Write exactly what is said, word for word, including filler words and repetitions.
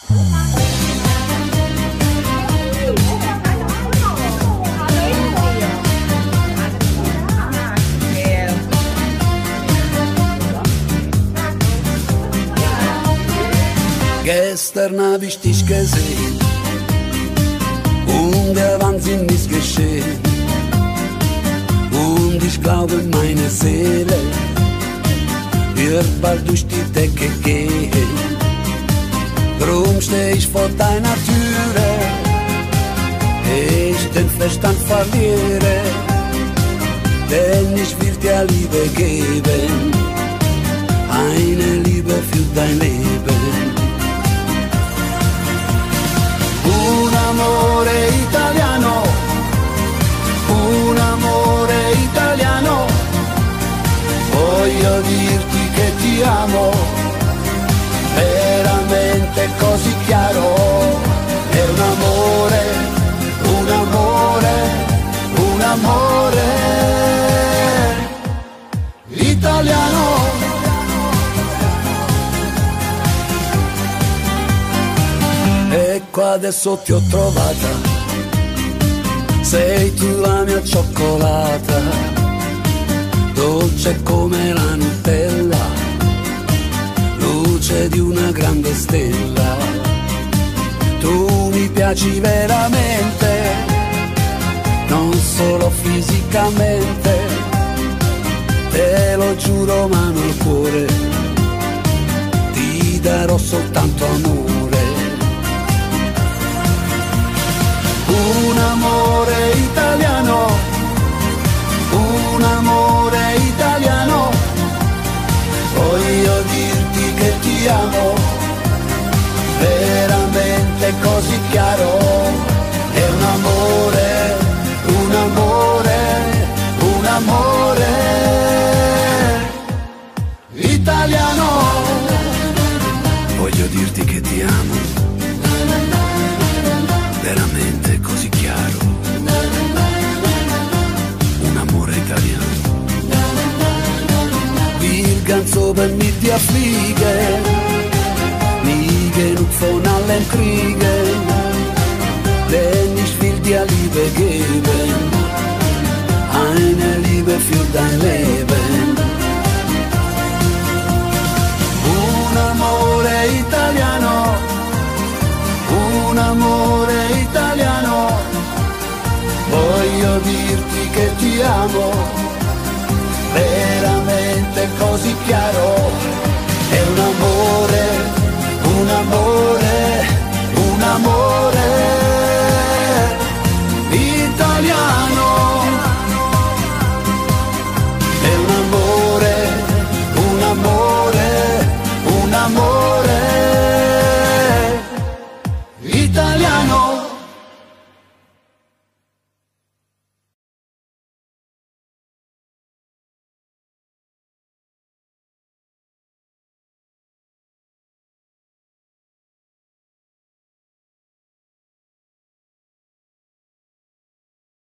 Gestern hab ich dich gesehen und der Wahnsinn ist geschehen. Und ich glaube, meine Seele wird bald durch die Decke gehen. Drum steh ich vor deiner Türe, ich den Verstand verliere, denn ich will dir Liebe geben, eine Liebe für dein Leben. Un amore italiano, un amore italiano, voglio dirti che ti amo, veramente così chiaro, è un amore, un amore, un amore italiano. Ecco adesso ti ho trovata, sei tu la mia cioccolata, dolce come la Nutella, luce di una grande stella. Tu mi piaci veramente, non solo fisicamente, te lo giuro mano al cuore, ti darò soltanto amore. Un amore italiano, un amore italiano, voglio dirti che ti amo, veramente così chiaro, è un amore, un amore, un amore italiano, voglio dirti che ti amo, veramente così chiaro, un amore italiano. Wir ganz oben mit dir fliegen, nie genug von allem kriegen, denn ich will dir Liebe geben, eine Liebe für dein Leben. Un amore italiano, un amore italiano, voglio dirti che ti amo, veramente così chiaro, è un amore, un amore, un amore italiano, è un amore, un amore, un amore italiano.